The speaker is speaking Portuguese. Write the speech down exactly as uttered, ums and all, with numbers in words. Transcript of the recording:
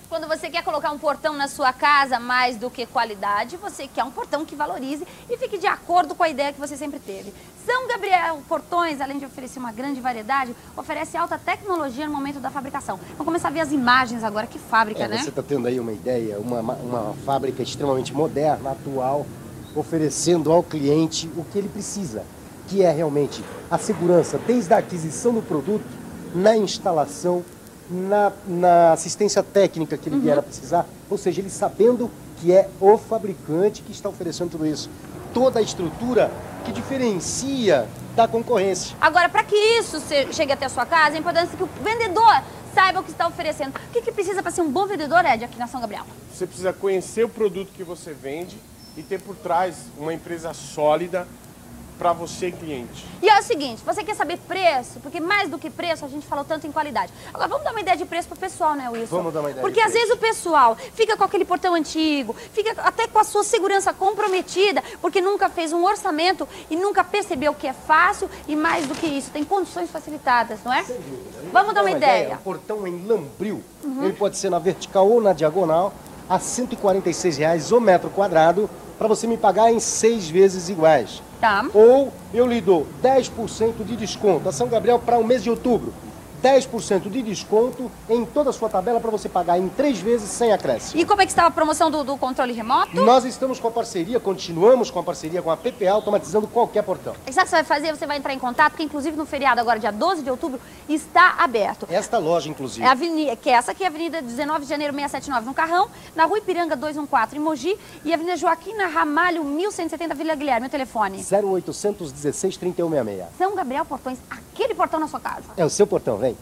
Quando você quer colocar um portão na sua casa mais do que qualidade, você quer um portão que valorize e fique de acordo com a ideia que você sempre teve. São Gabriel Portões, além de oferecer uma grande variedade, oferece alta tecnologia no momento da fabricação. Vamos começar a ver as imagens agora, que fábrica, é, né? Você está tendo aí uma ideia, uma, uma fábrica extremamente moderna, atual, oferecendo ao cliente o que ele precisa, que é realmente a segurança, desde a aquisição do produto, na instalação, Na, na assistência técnica que ele vier a precisar, ou seja, ele sabendo que é o fabricante que está oferecendo tudo isso. Toda a estrutura que diferencia da concorrência. Agora, para que isso chegue até a sua casa, é importante que o vendedor saiba o que está oferecendo. O que, que precisa para ser um bom vendedor, Ed, aqui na São Gabriel? Você precisa conhecer o produto que você vende e ter por trás uma empresa sólida para você, cliente. E é o seguinte, você quer saber preço? Porque mais do que preço, a gente falou tanto em qualidade. Agora, vamos dar uma ideia de preço pro pessoal, né, Wilson? Vamos dar uma ideia Porque de às preço. vezes o pessoal fica com aquele portão antigo, fica até com a sua segurança comprometida, porque nunca fez um orçamento e nunca percebeu que é fácil e mais do que isso, tem condições facilitadas, não é? Sem dúvida. Vamos dar uma ideia. O portão em lambril, ele pode ser na vertical ou na diagonal, a cento e quarenta e seis reais o metro quadrado, para você me pagar em seis vezes iguais. Tá. Ou eu lhe dou dez por cento de desconto. A São Gabriel para o mês de outubro. dez por cento de desconto em toda a sua tabela para você pagar em três vezes sem acréscimo. E como é que está a promoção do, do controle remoto? Nós estamos com a parceria, continuamos com a parceria com a P P A, automatizando qualquer portão. E sabe o que você vai fazer? Você vai entrar em contato, porque inclusive no feriado agora, dia doze de outubro, está aberto. Esta loja, inclusive. É a avenida, que é essa aqui, Avenida dezenove de janeiro seiscentos e setenta e nove, no Carrão, na Rua Ipiranga duzentos e quatorze, em Mogi, e Avenida Joaquim na Ramalho mil cento e setenta, Vila Guilherme. O telefone? zero oitocentos dezesseis, trinta e um sessenta e seis. São Gabriel Portões, aquele portão na sua casa. É o seu portão, vem.